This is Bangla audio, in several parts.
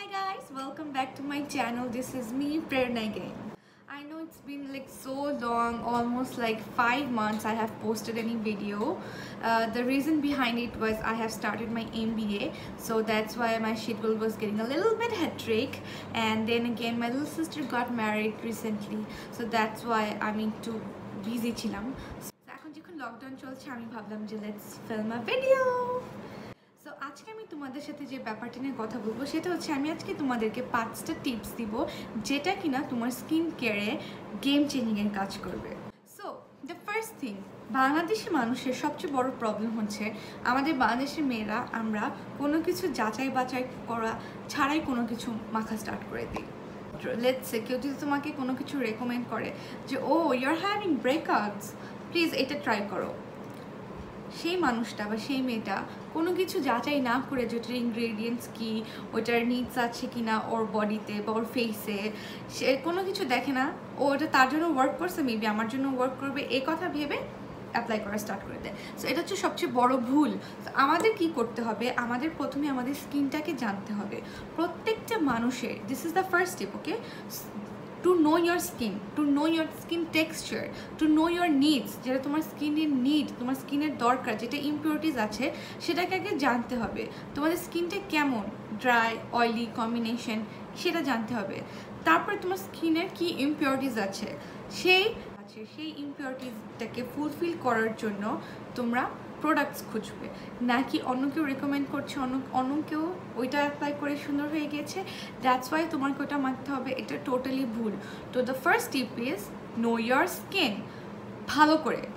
Hi guys, welcome back to my channel. This is me, Prerna again. I know it's been like so long, almost like 5 months I have posted any video. The reason behind it was I have started my MBA, so that's why my schedule was getting a little bit hectic. And then again, my little sister got married recently, so that's why I'm into busy ছিলাম. So এখন যখন লকডাউন চলছে আমি ভাবলাম যে let's film a video. So আজকে আমি তোমাদের সাথে যে ব্যাপারটা নিয়ে কথা বলবো সেটা হচ্ছে আমি আজকে তোমাদেরকে 5টা টিপস দিব যেটা কিনা তোমার স্কিন কেয়ারে গেম চেঞ্জিংয়ের কাজ করবে। So the first thing, Bangladeshi মানুষের সবচেয়ে বড় প্রবলেম হচ্ছে আমাদের বাংলাদেশের মেয়েরা আমরা কোনো কিছু যাচাই বাছাই করা ছাড়াই কোনো কিছু মাখা স্টার্ট করে দিই। লেটস সে কেউ যদি তোমাকে কোনো কিছু রেকমেন্ড করে যে oh you are having breakouts, please এটা ট্রাই করো, সেই মানুষটা বা সেই মেয়েটা কোনো কিছু যাচাই না করে যে ওটার ইনগ্রেডিয়েন্টস কী, ওটার নিডস আছে কি না ওর বডিতে বা ওর ফেসে, সে কোনো কিছু দেখে না। ও ওটা তার জন্য ওয়ার্ক করছে, মেবি আমার জন্য ওয়ার্ক করবে, এই কথা ভেবে অ্যাপ্লাই করা স্টার্ট করে দেয়। সো এটা হচ্ছে সবচেয়ে বড় ভুল। আমাদের কি করতে হবে, আমাদের প্রথমে আমাদের স্কিনটাকে জানতে হবে। প্রত্যেকটা মানুষের, this is the first step, okay, to know your skin texture, to know your needs, যেটা তোমার স্কিনের নিড, তোমার স্কিনের দরকার, যেটা ইমপিউরিটিস আছে সেটাকে আগে জানতে হবে। তোমাদের স্কিনটা কেমন, ড্রাই অয়েলি কম্বিনেশন, সেটা জানতে হবে। তারপরে তোমার স্কিনের কি ইমপিউরিটিস আছে সেই ইমপিউরিটিসটাকে ফুলফিল করার জন্য তোমরা প্রোডাক্টস খুঁজবে, নাকি অন্য কেউ রেকমেন্ড করছে, অন্য কেউ ওইটা অ্যাপ্লাই করে সুন্দর হয়ে গেছে, দ্যাটস ওয়াই তোমাকে ওটা মানতে হবে। এটা টোটালি ভুল। তো the first tip is know your skin. ভালো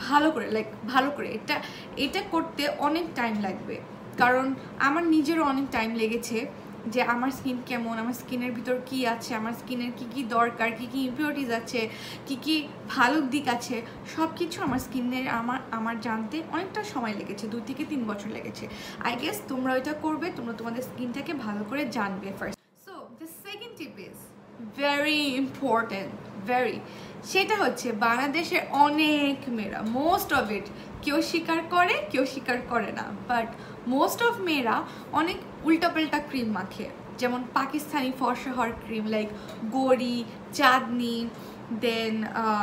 করে এটা করতে অনেক টাইম লাগবে, কারণ আমার নিজেরও অনেক টাইম লেগেছে যে আমার স্কিন কেমন, আমার স্কিনের ভিতর কি আছে, আমার স্কিনের কি কি দরকার, কি কি ইমপিউরিটিস আছে, কি কি ভালো দিক আছে, সব কিছু আমার স্কিনের আমার জানতে অনেকটা সময় লেগেছে, 2 থেকে 3 বছর লেগেছে। আই গেস তোমরা ওইটা করবে, তোমরা তোমাদের স্কিনটাকে ভালো করে জানবে first. So the second tip is very important, সেটা হচ্ছে বাংলাদেশের অনেক মেয়েরা, মোস্ট অফ ইট, কেউ স্বীকার করে কেউ স্বীকার করে না, বাট মোস্ট অফ মেয়েরা অনেক উল্টাপাল্টা ক্রিম মাখে, যেমন পাকিস্তানি ফর্সা হওয়ার ক্রিম লাইক গড়ি, চাঁদনি, দেন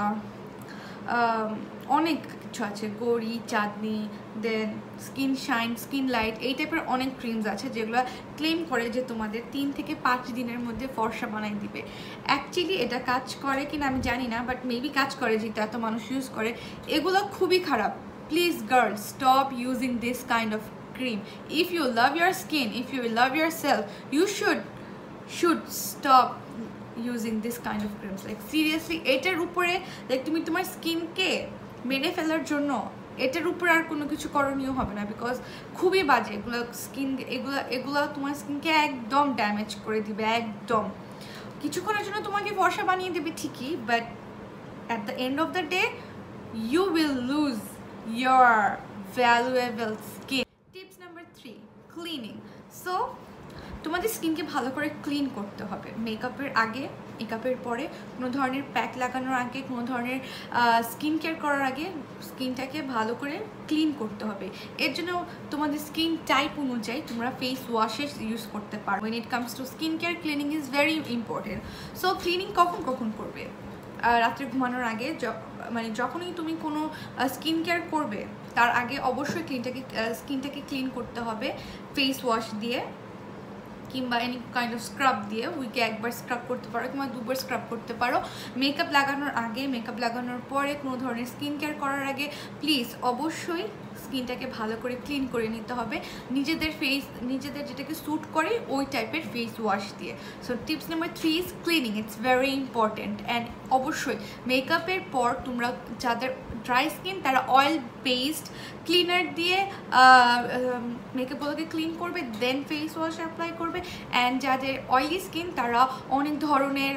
অনেক কিছু আছে, গড়ি, চাঁদনি, then skin shine, skin light, এই টাইপের অনেক ক্রিমস আছে যেগুলো ক্লেম করে যে তোমাদের 3 থেকে 5 দিনের মধ্যে ফর্সা বানাই দিবে। অ্যাকচুয়ালি এটা কাজ করে কিনা আমি জানি না, বাট মেবি কাজ করে, যেটা এত মানুষ ইউজ করে। এগুলো খুবই খারাপ। Please girls, stop using this kind of cream. If you love your skin, if you love yourself, you should stop using this kind of creams. Like seriously, এটার উপরে like তুমি তোমার স্কিনকে মেরে ফেলার জন্য এটার উপরে আর কোনো কিছু করণীয় হবে না, বিকজ খুবই বাজে এগুলো তোমার স্কিনকে একদম ড্যামেজ করে দিবে, একদম। কিছুক্ষণের জন্য তোমাকে ফর্সা বানিয়ে দেবে ঠিকই, but at the end of the day you will lose your valuable skin. Cleaning. So তোমাদের স্কিনকে ভালো করে ক্লিন করতে হবে মেকআপের আগে, মেকআপের পরে, কোনো ধরনের প্যাক লাগানোর আগে, কোনো ধরনের স্কিন কেয়ার করার আগে স্কিনটাকে ভালো করে ক্লিন করতে হবে। এর জন্য তোমাদের স্কিন টাইপ অনুযায়ী তোমরা ফেস ওয়াশেস ইউজ করতে পারো। when it comes to skin care, cleaning is very important. So cleaning কখন করবে? রাত্রে ঘুমানোর আগে, মানে যখনই তুমি কোনো স্কিন কেয়ার করবে তার আগে অবশ্যই স্কিনটাকে ক্লিন করতে হবে ফেস ওয়াশ দিয়ে কিংবা এনি কাইন্ড অফ স্ক্রাব দিয়ে। উইকে একবার স্ক্রাব করতে পারো কিংবা 2বার স্ক্রাব করতে পারো। মেকআপ লাগানোর আগে, মেকআপ লাগানোর পরে, কোনো ধরনের স্কিন কেয়ার করার আগে প্লিজ অবশ্যই স্কিনটাকে ভালো করে ক্লিন করে নিতে হবে নিজেদের যেটাকে স্যুট করে ওই টাইপের ফেস ওয়াশ দিয়ে। So tips number 3 is cleaning. It's very important. And অবশ্যই মেকআপের পর তোমরা যাদের ড্রাই স্কিন তারা অয়েল বেসড ক্লিনার দিয়ে মেকআপগুলোকে ক্লিন করবে, দেন ফেস ওয়াশ অ্যাপ্লাই করবে। অ্যান্ড যাদের অয়েলি স্কিন তারা অনেক ধরনের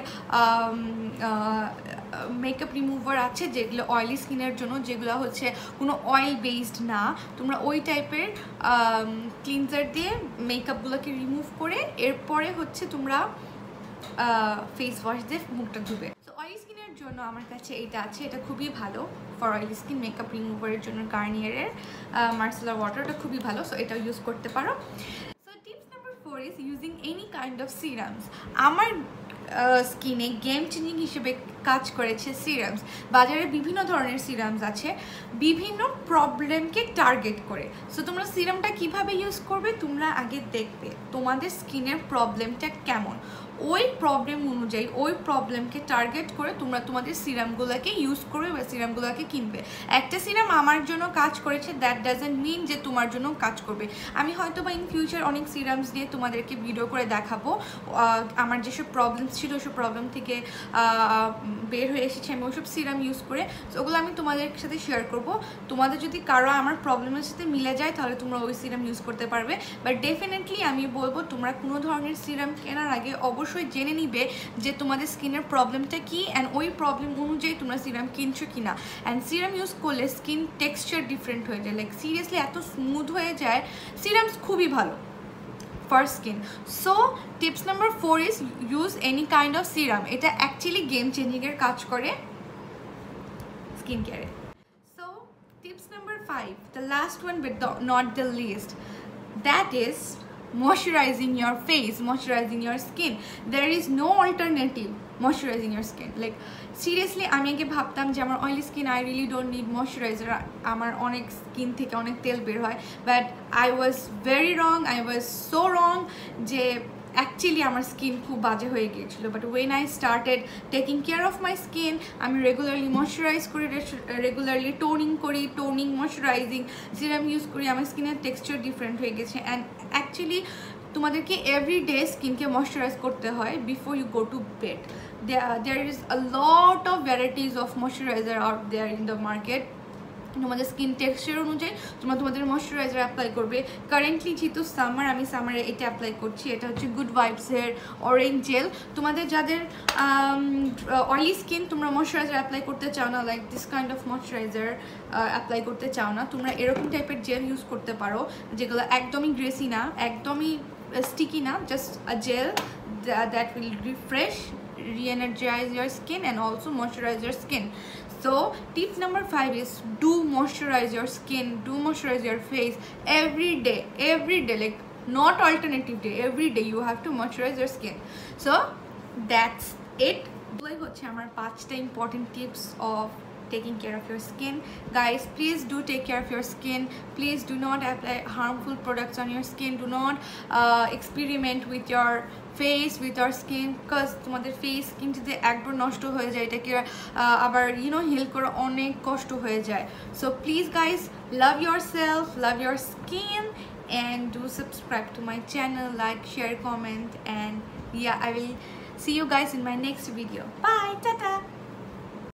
মেকআপ রিমুভার আছে যেগুলো অয়েলি স্কিনের জন্য, যেগুলো হচ্ছে কোনো অয়েল বেসড না। তোমরা ওই টাইপের ক্লিনজার দিয়ে মেকআপগুলোকে রিমুভ করে এরপরে হচ্ছে তোমরা ফেস ওয়াশ দিয়ে মুখটা ধুবে। সো অয়েলি স্কিনের জন্য আমার কাছে এটা আছে, এটা খুবই ভালো ফর অয়েলি স্কিন মেকআপ রিমুভারের জন্য। গার্নিয়ারের মার্সেলার ওয়াটারটা খুবই ভালো, সো এটা ইউজ করতে পারো। So tips number 4 is using any kind of serums. আমার স্কিনে গেম চেঞ্জিং হিসেবে কাজ করেছে সিরামস। বাজারে বিভিন্ন ধরনের সিরামস আছে বিভিন্ন প্রবলেমকে টার্গেট করে। সো তোমরা সিরামটা কিভাবে ইউজ করবে, তোমরা আগে দেখবে তোমাদের স্কিনের প্রবলেমটা কেমন, ওই প্রবলেম অনুযায়ী ওই প্রবলেমকে টার্গেট করে তোমরা তোমাদের সিরামগুলোকে ইউজ করবে বা সিরামগুলোকে কিনবে। একটা সিরাম আমার জন্য কাজ করেছে দ্যাট ডাজন্ট মিন যে তোমার জন্য কাজ করবে। আমি হয়তো বা ইন ফিউচার অনেক সিরামস দিয়ে তোমাদেরকে ভিডিও করে দেখাবো আমার যেসব প্রবলেমস ছিল ওসব প্রবলেম থেকে বের হয়ে এসেছে আমি ওইসব সিরাম ইউজ করে, তো ওগুলো আমি তোমাদের সাথে শেয়ার করব। তোমাদের যদি কারো আমার প্রবলেমের সাথে মিলে যায় তাহলে তোমরা ওই সিরাম ইউজ করতে পারবে। বাট ডেফিনেটলি আমি বলবো তোমরা কোনো ধরনের সিরাম কেনার আগে অবশ্যই জেনে নিবে যে তোমাদের স্কিনের প্রবলেমটা কি অ্যান্ড ওই প্রবলেম অনুযায়ী তোমরা সিরাম কিনছো কিনা। অ্যান্ড সিরাম ইউজ করলে স্কিন টেক্সচার ডিফারেন্ট হয়ে যায়, লাইক সিরিয়াসলি এত স্মুথ হয়ে যায়, সিরামস খুবই ভালো for skin. So tips number 4 is use any kind of serum. এটা actually game changing এর কাজ করে skin care. So tips number 5, the last one but not the least, that is moisturizing your face, moisturizing your skin. There is no alternative moisturizing your skin. Like seriously আমি আগে ভাবতাম যে আমার oily skin, I really don't need moisturiser, আমার অনেক স্কিন থেকে অনেক তেল বের হয়, but I was very wrong, I was so wrong যে অ্যাকচুয়ালি আমার স্কিন খুব বাজে হয়ে গিয়েছিল। But when I started taking care of my skin, আমি রেগুলারলি ময়শ্চারাইজ করি, রেগুলারলি টোনিং করি, টোনিং ময়শ্চারাইজিং সিরাম ইউজ করি, আমার স্কিনের টেক্সচার ডিফারেন্ট হয়ে গেছে। অ্যান্ড অ্যাকচুয়ালি তোমাদেরকে এভরিডে স্কিনকে ময়শ্চারাইজ করতে হয় before you go to bed. There is a lot of varieties of moisturizer out there in the market. তোমাদের স্কিন টেক্সচার অনুযায়ী তোমরা তোমাদের ময়শ্চারাইজার অ্যাপ্লাই করবে। কারেন্টলি যেহেতু সামার, আমি সামারে এটা অ্যাপ্লাই করছি, এটা হচ্ছে গুড ভাইবসের অরেঞ্জ জেল। তোমাদের যাদের অয়েলি স্কিন, তোমরা ময়শ্চারাইজার অ্যাপ্লাই করতে চাও না, like this kind of moisturiser apply করতে চাও না, তোমরা এরকম টাইপের জেল ইউজ করতে পারো যেগুলো একদমই গ্রেসি না, একদমই স্টিকি না, just a gel that will refresh, re-energize your skin and also moisturize your skin. So tip number 5 is do moisturize your skin, do moisturize your face every day, like not alternative day, every day you have to moisturize your skin. So that's it. Like হচ্ছে আমার 5টা important tips of taking care of your skin. Guys, please do take care of your skin. Please do not apply harmful products on your skin. Do not experiment with your face, with your skin, because তোমাদের ফেস স্কিন যদি একবার নষ্ট হয়ে যায় এটাকে আবার হিল করা অনেক কষ্ট হয়ে যায়। So please guys, love yourself, love your skin, and do subscribe to my channel, like, share, comment, and yeah, I will see you guys in my next video. Bye, tata.